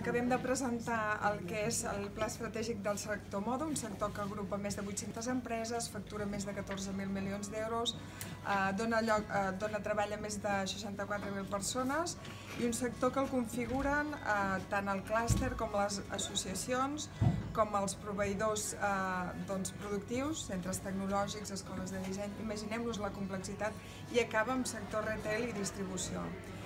Acabem de presentar el que és el Pla Estratègic del sector moda, un sector que agrupa més de 800 empreses, factura més de 14.000 milions d'euros, dona treball a més de 64.000 persones i un sector que el configuren tant el clúster com les associacions, com els proveïdors productius, centres tecnològics, escoles de disseny. Imaginem-nos la complexitat i acaba amb sector retail i distribució.